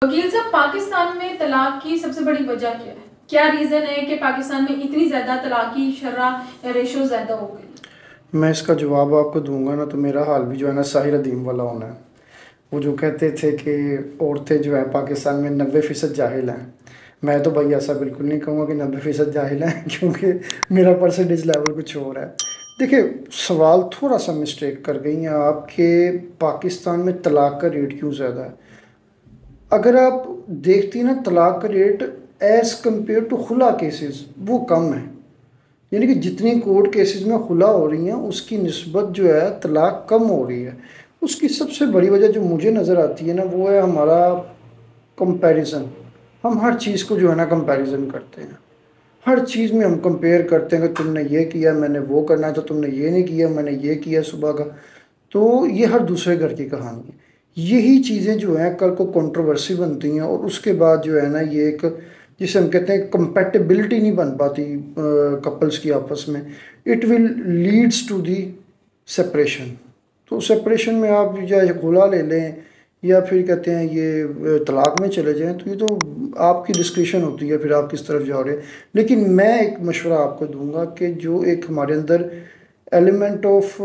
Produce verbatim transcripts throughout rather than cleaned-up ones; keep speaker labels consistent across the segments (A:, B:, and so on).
A: वकील साहब, पाकिस्तान में तलाक की सबसे बड़ी वजह क्या है? क्या रीज़न है कि पाकिस्तान में इतनी ज़्यादा तलाक की शरह रेशो ज़्यादा हो गई?
B: मैं इसका जवाब आपको दूंगा ना तो मेरा हाल भी जो है ना साहिर अदीम वाला होना है। वो जो कहते थे कि औरतें जो है पाकिस्तान में नब्बे फ़ीसद जाहिल हैं। मैं तो भाई ऐसा बिल्कुल नहीं कहूँगा कि नब्बे फ़ीसद जाहिल हैं क्योंकि मेरा परसेंटेज लेवल कुछ और है। देखिए, सवाल थोड़ा सा मिस्टेक कर गई हैं आप कि पाकिस्तान में तलाक का रेट क्यों ज़्यादा है। अगर आप देखती ना तलाक का रेट एज़ कम्पेयर टू खुला केसेस वो कम है। यानी कि जितनी कोर्ट केसेस में खुला हो रही हैं उसकी निस्बत जो है तलाक कम हो रही है। उसकी सबसे बड़ी वजह जो मुझे नज़र आती है ना वो है हमारा कंपैरिजन। हम हर चीज़ को जो है ना कंपैरिजन करते हैं। हर चीज़ में हम कंपेयर करते हैं कि तुमने ये किया मैंने वो करना है, तो तुमने ये नहीं किया मैंने ये किया सुबह का। तो ये हर दूसरे घर की कहानी है। यही चीज़ें जो हैं कल को कंट्रोवर्सी बनती हैं और उसके बाद जो है ना ये एक जिसे हम कहते हैं कंपेटिबिलिटी नहीं बन पाती कपल्स की आपस में। It will leads to the separation. तो सेपरेशन में आप चाहे खुला ले लें या फिर कहते हैं ये तलाक में चले जाएं, तो ये तो आपकी डिस्क्रिप्शन होती है फिर आप किस तरफ जा रहे हैं। लेकिन मैं एक मशवरा आपको दूंगा कि जो एक हमारे अंदर एलिमेंट ऑफ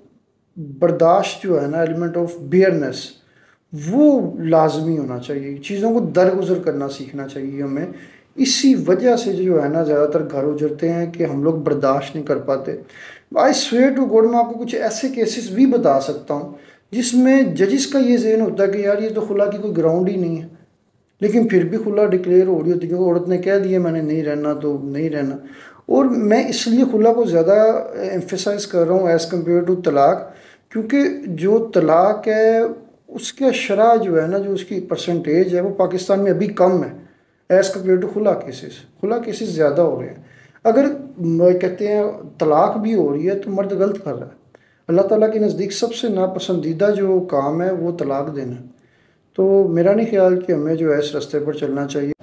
B: बर्दाश्त जो है ना, एलिमेंट ऑफ बियरनेस, वो लाजमी होना चाहिए। चीज़ों को दरगुजर करना सीखना चाहिए हमें। इसी वजह से जो है ना ज़्यादातर घर उजरते हैं कि हम लोग बर्दाश्त नहीं कर पाते। आई स्वेयर टू गॉड मैं आपको कुछ ऐसे केसेस भी बता सकता हूँ जिसमें जजिस का ये ज़हन होता है कि यार ये तो खुला की कोई ग्राउंड ही नहीं है, लेकिन फिर भी खुला डिक्लेयर हो रही होती है क्योंकि औरत ने कह दिया मैंने नहीं रहना तो नहीं रहना। और मैं इसलिए खुला को ज़्यादा एम्फेसाइज कर रहा हूँ एज़ कम्पेयर टू तलाक, क्योंकि जो तलाक है उसका शरह जो है ना, जो उसकी परसेंटेज है वो पाकिस्तान में अभी कम है एज़ कम्पेयर टू खुला केसेस। खुला केसेस ज़्यादा हो रहे हैं। अगर कहते हैं तलाक भी हो रही है तो मर्द गलत कर रहा है। अल्लाह ताला के नज़दीक सबसे नापसंदीदा जो काम है वो तलाक देना है। तो मेरा नहीं ख्याल कि हमें जो है इस रास्ते पर चलना चाहिए।